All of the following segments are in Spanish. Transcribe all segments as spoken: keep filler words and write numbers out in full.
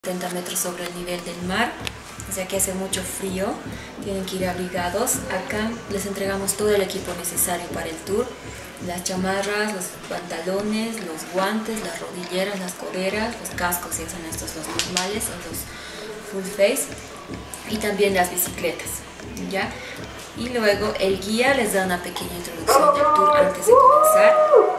setenta metros sobre el nivel del mar, o sea que hace mucho frío, tienen que ir abrigados. Acá les entregamos todo el equipo necesario para el tour: las chamarras, los pantalones, los guantes, las rodilleras, las coderas, los cascos, si son estos los normales o los full face, y también las bicicletas, ¿ya? Y luego el guía les da una pequeña introducción del tour antes de comenzar.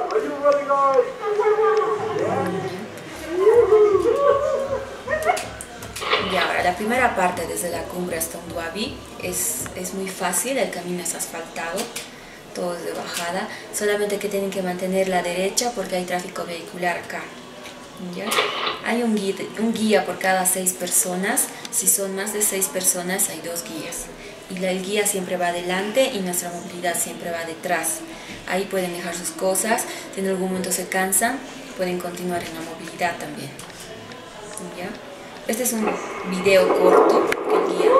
Y ahora, la primera parte desde la cumbre hasta Unduabi es, es muy fácil, el camino es asfaltado, todo es de bajada, solamente que tienen que mantener la derecha porque hay tráfico vehicular acá, ¿ya? Hay un guía, un guía por cada seis personas, si son más de seis personas hay dos guías. Y la, el guía siempre va adelante y nuestra movilidad siempre va detrás. Ahí pueden dejar sus cosas, si en algún momento se cansan, pueden continuar en la movilidad también, ¿ya? Este es un video corto que el guía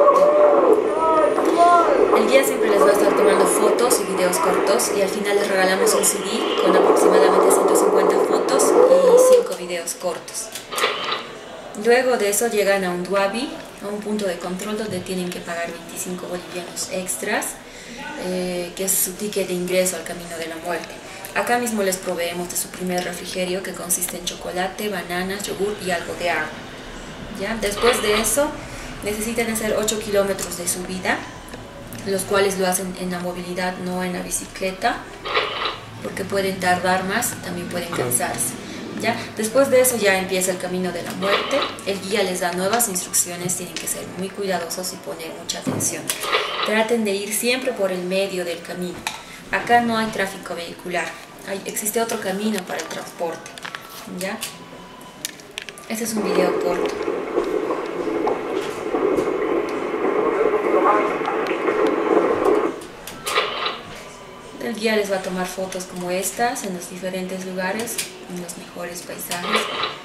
toma. El guía siempre les va a estar tomando fotos y videos cortos, y al final les regalamos un C D con aproximadamente ciento cincuenta fotos y cinco videos cortos. Luego de eso llegan a Unduabi, a un punto de control donde tienen que pagar veinticinco bolivianos extras, eh, que es su ticket de ingreso al Camino de la Muerte. Acá mismo les proveemos de su primer refrigerio, que consiste en chocolate, bananas, yogur y algo de agua, ¿ya? Después de eso necesitan hacer ocho kilómetros de subida, los cuales lo hacen en la movilidad, no en la bicicleta, porque pueden tardar más, también pueden cansarse, ¿ya? Después de eso ya empieza el Camino de la Muerte. El guía les da nuevas instrucciones, tienen que ser muy cuidadosos y poner mucha atención. Traten de ir siempre por el medio del camino. Acá no hay tráfico vehicular, hay, existe otro camino para el transporte, ¿ya? Este es un video corto. El guía les va a tomar fotos como estas en los diferentes lugares, en los mejores paisajes,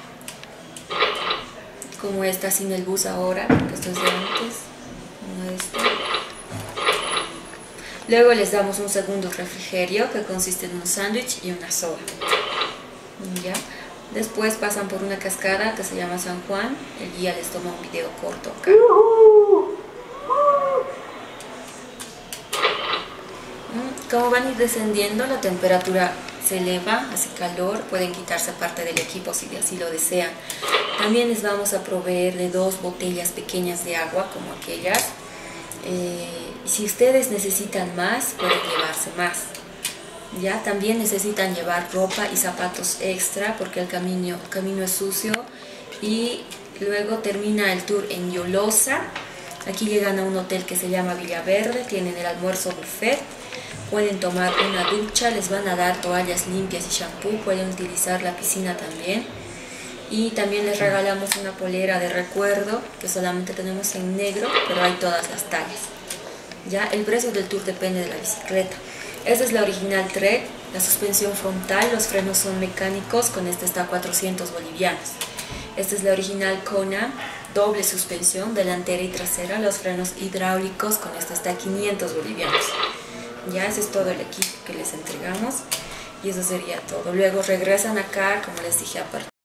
como esta sin el bus ahora, que esto es de antes, como esta. Luego les damos un segundo refrigerio, que consiste en un sándwich y una soda, ¿ya? Después pasan por una cascada que se llama San Juan. El guía les toma un video corto acá. Como van a ir descendiendo, la temperatura se eleva, hace calor, pueden quitarse parte del equipo si así lo desean. También les vamos a proveer de dos botellas pequeñas de agua, como aquellas. Eh, si ustedes necesitan más, pueden llevarse más. Ya, también necesitan llevar ropa y zapatos extra porque el camino, el camino es sucio. Y luego termina el tour en Yolosa. Aquí llegan a un hotel que se llama Villaverde, tienen el almuerzo buffet, pueden tomar una ducha, les van a dar toallas limpias y shampoo, pueden utilizar la piscina también. Y también les regalamos una polera de recuerdo que solamente tenemos en negro, pero hay todas las tallas. Ya, el precio del tour depende de la bicicleta. Esta es la original Trek, la suspensión frontal, los frenos son mecánicos, con esta está a cuatrocientos bolivianos. Esta es la original Kona, doble suspensión, delantera y trasera, los frenos hidráulicos, con esta está a quinientos bolivianos. Ya, ese es todo el equipo que les entregamos y eso sería todo. Luego regresan acá, como les dije, a partir